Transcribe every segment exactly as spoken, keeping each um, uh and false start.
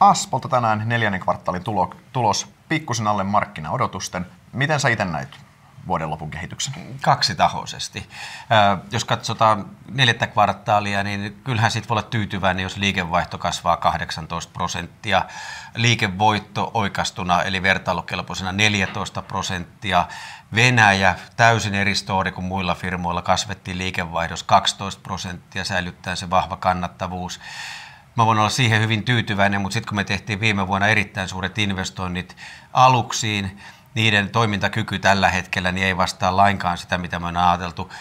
Aspolta tänään neljännen kvartaalin tulo, tulos pikkusen alle markkinaodotusten. Miten sä itse näit vuoden lopun kehityksen? Kaksitahoisesti. Äh, jos katsotaan neljättä kvartaalia, niin kyllähän siitä voi olla tyytyväinen, jos liikevaihto kasvaa kahdeksantoista prosenttia. Liikevoitto oikastuna, eli vertailukelpoisena neljätoista prosenttia. Venäjä, täysin eri story kuin muilla firmoilla, kasvettiin liikevaihdossa kaksitoista prosenttia, säilyttäen se vahva kannattavuus. Mä voin olla siihen hyvin tyytyväinen, mutta sitten kun me tehtiin viime vuonna erittäin suuret investoinnit aluksiin, niiden toimintakyky tällä hetkellä niin ei vastaa lainkaan sitä, mitä me on ajateltu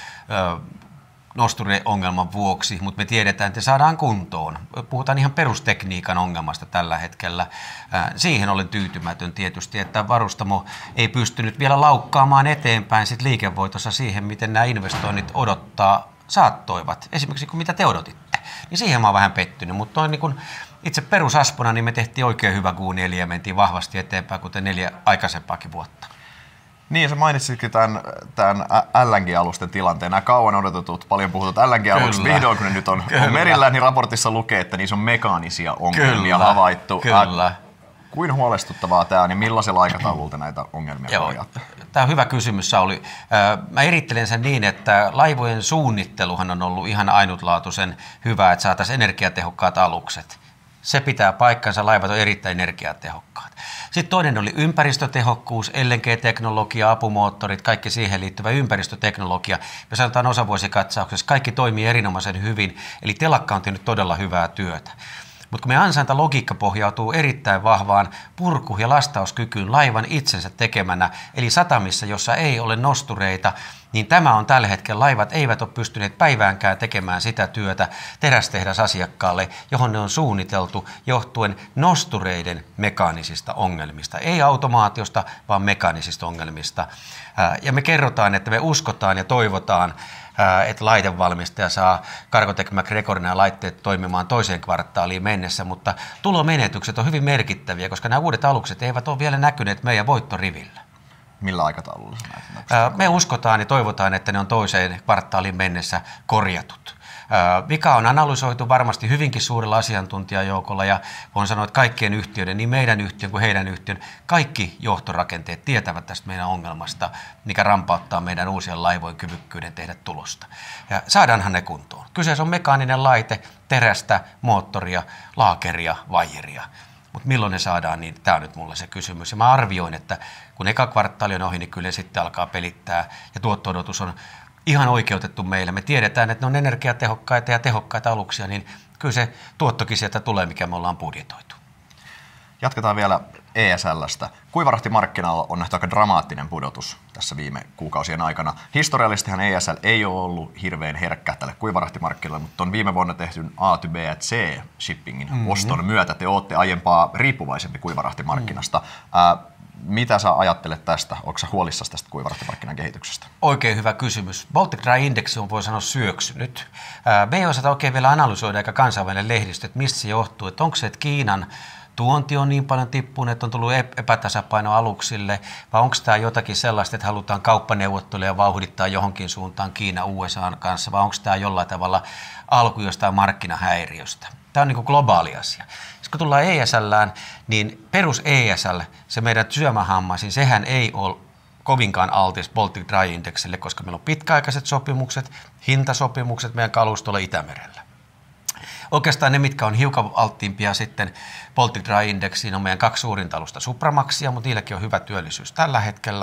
nosturiongelman vuoksi, mutta me tiedetään, että saadaan kuntoon. Puhutaan ihan perustekniikan ongelmasta tällä hetkellä. Siihen olen tyytymätön tietysti, että varustamo ei pystynyt vielä laukkaamaan eteenpäin sit liikevoitossa siihen, miten nämä investoinnit odottaa saattoivat. Esimerkiksi kun mitä te odotitte, niin siihen mä oon vähän pettynyt, mutta niin kun itse perusaspona niin me tehtiin oikein hyvä Q neljä ja mentiin vahvasti eteenpäin, kuten neljä aikaisempaakin vuotta. Niin, sä mainitsitkin tämän, tämän L N G-alusten tilanteen. Nämä kauan odotetut, paljon puhutut L N G-alukset, vihdoin kun ne nyt on, on merillä, niin raportissa lukee, että niissä on mekaanisia ongelmia Kyllä. havaittu. Kyllä. Äh, kuin huolestuttavaa tämä on ja millaisella aikataululla näitä ongelmia korjaatte? Tämä on hyvä kysymys, Sauli. Mä erittelen sen niin, että laivojen suunnitteluhan on ollut ihan ainutlaatuisen hyvä, että saataisiin energiatehokkaat alukset. Se pitää paikkansa, laivat on erittäin energiatehokkaat. Sitten toinen oli ympäristötehokkuus, L N G-teknologia, apumoottorit, kaikki siihen liittyvä ympäristöteknologia. Me sanotaan osavuosikatsauksessa, kaikki toimii erinomaisen hyvin, eli telakka on tehnyt todella hyvää työtä. Mutta kun meidän ansaintalogiikka pohjautuu erittäin vahvaan purku- ja lastauskykyyn laivan itsensä tekemänä, eli satamissa, jossa ei ole nostureita, niin tämä on tällä hetkellä, laivat eivät ole pystyneet päiväänkään tekemään sitä työtä terästehdasasiakkaalle, johon ne on suunniteltu johtuen nostureiden mekaanisista ongelmista. Ei automaatiosta, vaan mekaanisista ongelmista. Ja me kerrotaan, että me uskotaan ja toivotaan, että laitevalmistaja saa Cargotec MacGregorin ja laitteet toimimaan toiseen kvartaaliin mennessä, mutta tulomenetykset on hyvin merkittäviä, koska nämä uudet alukset eivät ole vielä näkyneet meidän voittorivillä. Millä aikataululla näitä? Me uskotaan ja toivotaan, että ne on toiseen kvartaaliin mennessä korjatut. Vika on analysoitu varmasti hyvinkin suurella asiantuntijajoukolla ja voin sanoa, että kaikkien yhtiöiden, niin meidän yhtiön kuin heidän yhtiön, kaikki johtorakenteet tietävät tästä meidän ongelmasta, mikä rampauttaa meidän uusien laivojen kyvykkyyden tehdä tulosta. Ja saadaanhan ne kuntoon. Kyseessä on mekaaninen laite, terästä, moottoria, laakeria, vaijeria. Mutta milloin ne saadaan, niin tämä on nyt mulle se kysymys. Ja mä arvioin, että kun eka kvartaali on ohi, niin kyllä sitten alkaa pelittää ja tuotto-odotus on ihan oikeutettu meille. Me tiedetään, että ne on energiatehokkaita ja tehokkaita aluksia, niin kyllä se tuottokin sieltä tulee, mikä me ollaan budjetoitu. Jatketaan vielä E S L:stä. Kuivarahtimarkkinalla on nähty aika dramaattinen pudotus tässä viime kuukausien aikana. Historiallisestihan E S L ei ole ollut hirveän herkkä tälle kuivarahtimarkkinalle, mutta on viime vuonna tehdyn A to B to C shippingin mm-hmm. oston myötä te olette aiempaa riippuvaisempi kuivarahtimarkkinasta. Mm. Äh, Mitä sä ajattelet tästä? Onko sä huolissasi tästä kuivarahtimarkkinan kehityksestä? Oikein hyvä kysymys. Baltic Dry Index on, voi sanoa, syöksynyt. Me ei osata oikein vielä analysoida eikä kansainvälinen lehdistö, että mistä se johtuu. Että onko se, että Kiinan tuonti on niin paljon tippunut, että on tullut epätasapaino aluksille, vai onko tämä jotakin sellaista, että halutaan kauppaneuvotteluja vauhdittaa johonkin suuntaan Kiina U S A:n kanssa, vai onko tämä jollain tavalla alku jostain markkinahäiriöstä? Tämä on niin kuin globaali asia. Kun tullaan E S L:ään, niin perus E S L, se meidän syömähammas, niin sehän ei ole kovinkaan altis Baltic Dry Indexille, koska meillä on pitkäaikaiset sopimukset, hintasopimukset meidän kalustolla Itämerellä. Oikeastaan ne, mitkä on hiukan alttiimpia sitten Baltic Dry Indexiin, on meidän kaksi suurinta alusta Supramaxia, mutta niilläkin on hyvä työllisyys tällä hetkellä.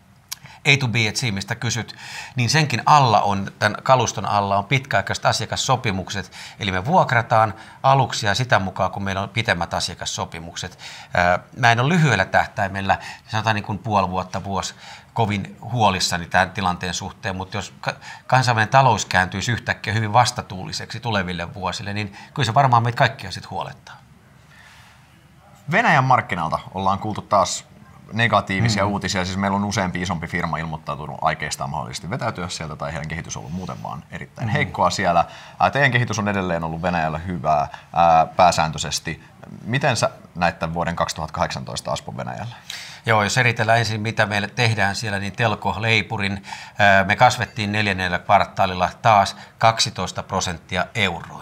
A to B to C, mistä kysyt, niin senkin alla on, tämän kaluston alla on pitkäaikaiset asiakassopimukset, eli me vuokrataan aluksia sitä mukaan, kun meillä on pitemmät asiakassopimukset. Mä en ole lyhyellä tähtäimellä, sanotaan niin kuin puoli vuotta, vuosi, kovin huolissani tämän tilanteen suhteen, mutta jos kansainvälinen talous kääntyisi yhtäkkiä hyvin vastatuuliseksi tuleville vuosille, niin kyllä se varmaan meitä kaikkia sitten huolettaa. Venäjän markkinalta ollaan kuultu taas negatiivisia mm. uutisia. Siis meillä on useampi isompi firma ilmoittautunut aikeistaan mahdollisesti vetäytyä sieltä, tai heidän kehitys on ollut muuten vaan erittäin mm. heikkoa siellä. Teidän kehitys on edelleen ollut Venäjällä hyvää ää, pääsääntöisesti. Miten sä näet tämän vuoden kaksituhattakahdeksantoista Aspon Venäjällä? Joo, jos eritellään ensin, mitä meille tehdään siellä, niin Telko-leipurin me kasvettiin neljännellä kvartaalilla taas kaksitoista prosenttia euroina.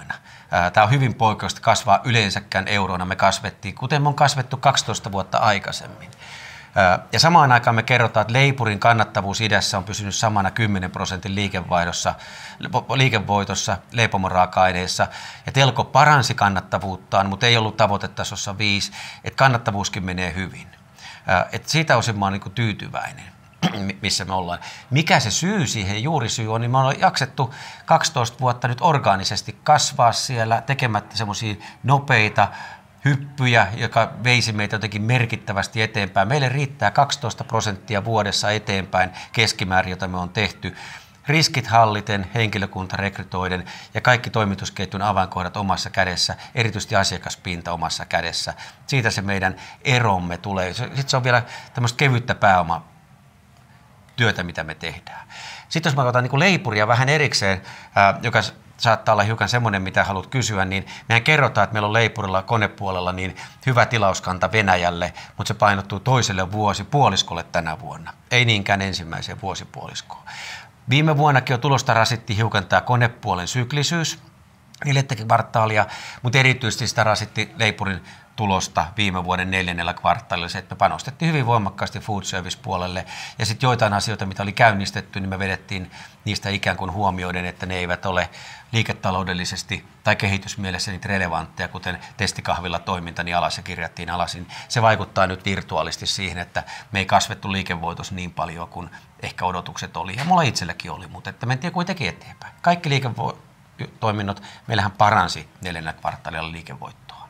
Tämä on hyvin poikkeuksellista kasvaa yleensäkään euroina. Me kasvettiin, kuten me on kasvettu kaksitoista vuotta aikaisemmin. Ja samaan aikaan me kerrotaan, että leipurin kannattavuus idässä on pysynyt samana kymmenen prosentin liikevaihdossa, liikevoitossa leipomon raaka-aineissa. Ja Telko paransi kannattavuuttaan, mutta ei ollut tavoitetasossa viisi, että kannattavuuskin menee hyvin. Että siitä osin mä oon niin kuin tyytyväinen, missä me ollaan. Mikä se syy siihen, juurisyy on, niin me ollaan jaksettu kaksitoista vuotta nyt orgaanisesti kasvaa siellä tekemättä semmoisia nopeita hyppyjä, joka veisi meitä jotenkin merkittävästi eteenpäin. Meille riittää kaksitoista prosenttia vuodessa eteenpäin keskimäärin, jota me on tehty. Riskit halliten, henkilökunta rekrytoiden ja kaikki toimitusketjun avainkohdat omassa kädessä, erityisesti asiakaspinta omassa kädessä. Siitä se meidän eromme tulee. Sitten se on vielä tämmöistä kevyttä pääomatyötä, mitä me tehdään. Sitten jos mä otan niin kuin leipuria vähän erikseen, joka saattaa olla hiukan semmoinen, mitä haluat kysyä, niin mehän kerrotaan, että meillä on leipurilla konepuolella niin hyvä tilauskanta Venäjälle, mutta se painottuu toiselle vuosipuoliskolle tänä vuonna, ei niinkään ensimmäiseen vuosipuoliskoon. Viime vuonnakin jo tulosta rasitti hiukan tämä konepuolen syklisyys, neljättä kvartaalia, mutta erityisesti sitä rasitti leipurin tulosta viime vuoden neljännellä kvartaalilla se, että me panostettiin hyvin voimakkaasti food service-puolelle ja sitten joitain asioita, mitä oli käynnistetty, niin me vedettiin niistä ikään kuin huomioiden, että ne eivät ole liiketaloudellisesti tai kehitysmielessä niitä relevantteja, kuten testikahvilla toiminta, niin alas ja kirjattiin alas. Se vaikuttaa nyt virtuaalisesti siihen, että me ei kasvettu liikevoitos niin paljon kuin ehkä odotukset oli. Ja mulla itselläkin oli, mutta että mentiin kuitenkin eteenpäin. Kaikki liiketoiminnot, meillähän paransi neljännellä kvartaalilla liikevoittoa.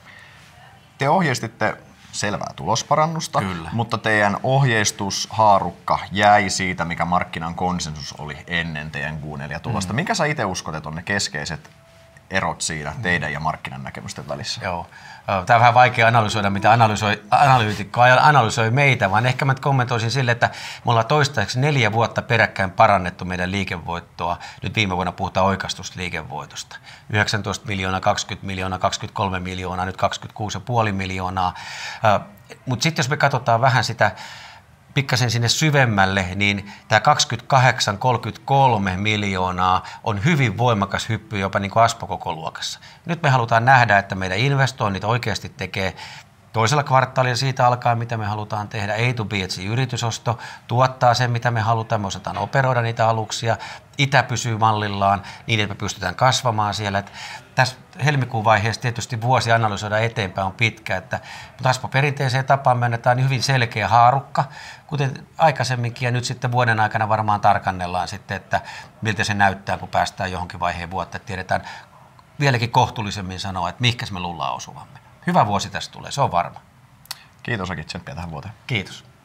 Te ohjeistitte selvää tulosparannusta, Kyllä. mutta teidän ohjeistushaarukka jäi siitä, mikä markkinan konsensus oli ennen teidän Q neljä tulosta. Mm. Mikä sä itse uskot, että on ne keskeiset erot siinä teidän ja markkinan näkemysten välissä? Joo. Tämä on vähän vaikea analysoida, mitä analysoi, analyytikko analysoi meitä, vaan ehkä mä kommentoisin sille, että me ollaan toistaiseksi neljä vuotta peräkkäin parannettu meidän liikevoittoa. Nyt viime vuonna puhutaan oikastusta liikevoitosta. yhdeksäntoista miljoonaa, kaksikymmentä miljoonaa, kaksikymmentäkolme miljoonaa, nyt kaksikymmentäkuusi pilkku viisi miljoonaa. Mutta sitten jos me katsotaan vähän sitä pikkasen sinne syvemmälle, niin tämä kaksikymmentäkahdeksan kolmekymmentäkolme miljoonaa on hyvin voimakas hyppy jopa niin kuin Aspo-kokoluokassa. Nyt me halutaan nähdä, että meidän investoinnit oikeasti tekee toisella kvartaalilla siitä alkaa, mitä me halutaan tehdä. A to B, että yritysosto tuottaa sen, mitä me halutaan. Me osataan operoida niitä aluksia. Itä pysyy mallillaan niin, että me pystytään kasvamaan siellä. Että tässä helmikuun vaiheessa tietysti vuosi analysoida eteenpäin on pitkä, että Aspo perinteiseen tapaan me annetaan hyvin selkeä haarukka, kuten aikaisemminkin, ja nyt sitten vuoden aikana varmaan tarkannellaan sitten, että miltä se näyttää, kun päästään johonkin vaiheen vuotta, että tiedetään vieläkin kohtuullisemmin sanoa, että mihinkä me luullaan osuvamme. Hyvä vuosi tästä tulee, se on varma. Kiitos Aki, tsemppiä tähän vuoteen. Kiitos.